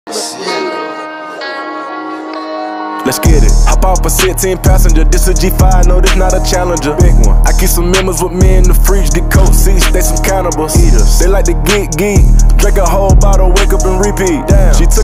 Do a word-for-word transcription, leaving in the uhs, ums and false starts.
Let's get it. Hop off a sixteen passenger. This a G five, no, this not a Challenger. Big one. I keep some members with me in the fridge. Get coat seats, they some cannibals. Eaters. They like to get geek. Drink a whole bottle, wake up and repeat. Damn. She took